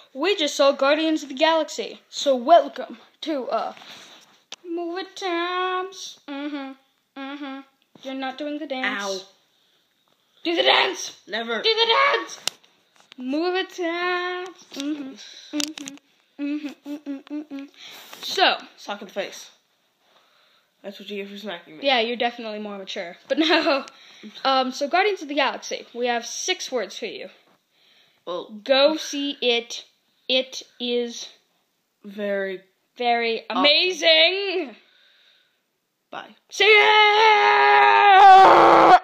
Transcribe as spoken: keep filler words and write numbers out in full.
we just saw Guardians of the Galaxy. So welcome to uh movie times. Mm-hmm. Mm-hmm. You're not doing the dance. Ow. Do the dance. Never. Do the dance. Movie times. Mm-hmm. Mm-hmm. Mm-hmm. Mm-hmm. Mm-hmm. So. Sock in the face. That's what you get for smacking me. Yeah, you're definitely more mature. But no. Um. So Guardians of the Galaxy. We have six words for you. Well, go see it. It is very, very amazing. Awesome. Bye. See ya!